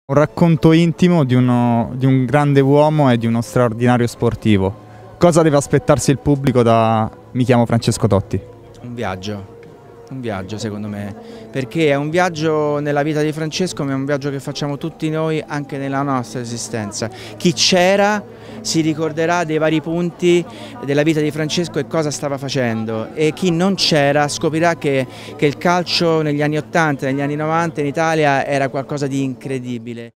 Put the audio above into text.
Un racconto intimo di un grande uomo e di uno straordinario sportivo. Cosa deve aspettarsi il pubblico da Mi chiamo Francesco Totti? Un viaggio secondo me, perché è un viaggio nella vita di Francesco, ma è un viaggio che facciamo tutti noi anche nella nostra esistenza. Chi c'era si ricorderà dei vari punti della vita di Francesco e cosa stava facendo, e chi non c'era scoprirà che il calcio negli anni 80, negli anni 90 in Italia era qualcosa di incredibile.